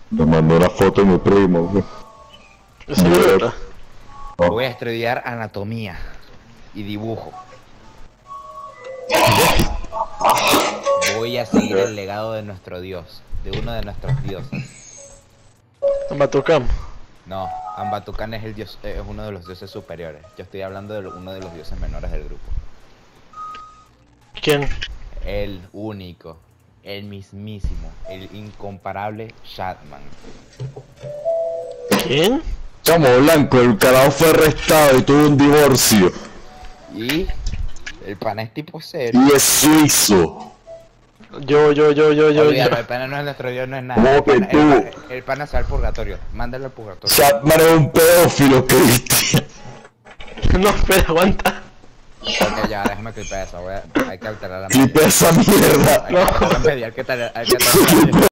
Me mandó una foto de mi primo. Eso no es verdad. Voy a estudiar anatomía y dibujo. Voy a seguir el legado de nuestro dios, de uno de nuestros dioses. Batucam. No, Ambatucán es el dios, es uno de los dioses superiores. Yo estoy hablando de uno de los dioses menores del grupo. ¿Quién? El único, el mismísimo, el incomparable Shatman. ¿Quién? Chamo Blanco, el carajo fue arrestado y tuvo un divorcio. Y el pana es tipo serio. Y es suizo. Yo. Olvídalo, el pana no es nuestro dios, no es nada. ¿Cómo que tú? El pana se va al purgatorio. Mándalo al purgatorio. Chatman es un pedófilo, ¿viste? No, espera, aguanta. Ok, ya, déjame clipar eso. Hay que alterar la Clipea esa mierda. Hay que alterar la media, hay que alterar la media.